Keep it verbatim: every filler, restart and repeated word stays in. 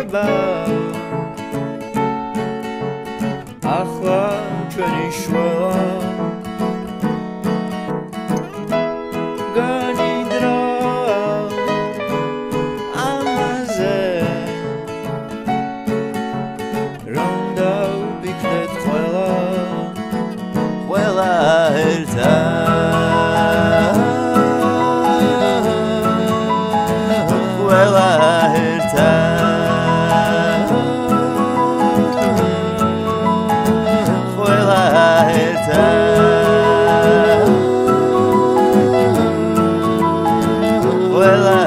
იქნება ახლა ჩვენი შველა განიდრა ამაზე რომ დავფიქრდეთ ყველა ყველა ერთად ყველა ერთად ყველა ერთად ყველა